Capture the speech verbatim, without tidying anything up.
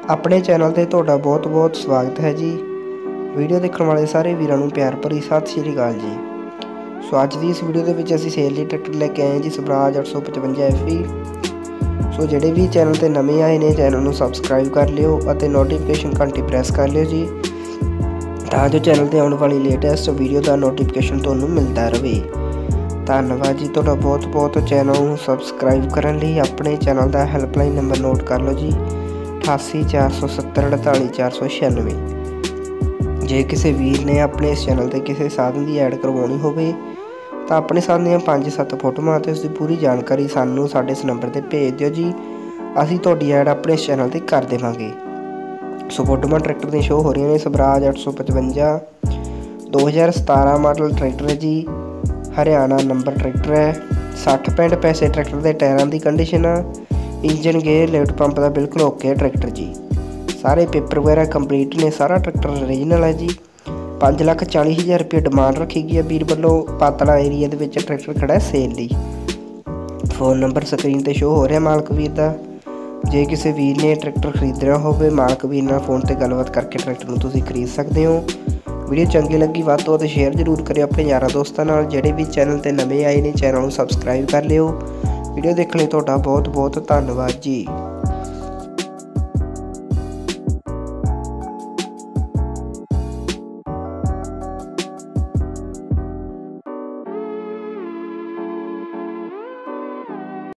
अपने चैनल ते तुहाडा बहुत बहुत स्वागत है जी। वीडियो देखने वाले सारे वीरां नूं प्यार भरी सत श्री अकाल जी। सो अज की इस वीडियो के असीं सेल लई ट्रैक्टर लैके आए जी स्वराज अठ सौ पचवंजा एफ ई। सो जिहड़े भी चैनल ते नवे आए ने चैनल नूं सबसक्राइब कर लिओ अते नोटिफिकेशन घंटी प्रैस कर लिओ जी, तां जो चैनल ते आउण वाली लेटैसट वीडियो का नोटिफिकेशन तुहानूं मिलता रहे। धन्नवाद जी तुहाडा बहुत बहुत। चैनल नूं सबसक्राइब करन लई अपने चैनल का हैल्पलाइन नंबर नोट कर लो जी, अठासी चार सौ सत्तर अड़ताली चार सौ छियानवे। जे किसी वीर ने अपने इस चैनल पर किसी साधन की ऐड करवानी होवे तो अपने साधन दी पांच सत्त फोटोआं ते उसकी पूरी जानकारी सानू साडे इस नंबर पर भेज दिओ जी, असीं तुहाडी ऐड अपने इस चैनल पर कर देवांगे। सो फोटोआं ट्रैक्टर दी शो हो रही ने। स्वराज अठ सौ पचवंजा दो हज़ार सतारह मॉडल ट्रैक्टर है जी, हरियाणा नंबर ट्रैक्टर है। सठ पैंठ पैसे ट्रैक्टर के टायरों की कंडीशन आ, इंजन गेयर लिफ्ट पंप का बिल्कुल ओके है ट्रैक्टर जी। सारे पेपर वगैरह कंप्लीट ने, सारा ट्रैक्टर ओरिजिनल है जी। पाँच लख चाली हज़ार रुपये डिमांड रखी गई है वीर वालों। पातला एरिया के ट्रैक्टर खड़ा है सेल ली। फोन नंबर स्क्रीन पर शो हो रहा मालक वीर का। जे किसी वीर ने ट्रैक्टर खरीदना हो मालक वीर नाल फोन पर गलबात करके ट्रैक्टर नूं तुसीं खरीद सकते हो। वीडियो चंगी लगी वध तो वध शेयर जरूर करियो अपने यारां दोस्तां नाल। जिहड़े भी चैनल ते नवे आए ने चैनल नूं सबसक्राइब कर लिओ। वीडियो देखने तुहाडा बहुत बहुत धन्नवाद जी।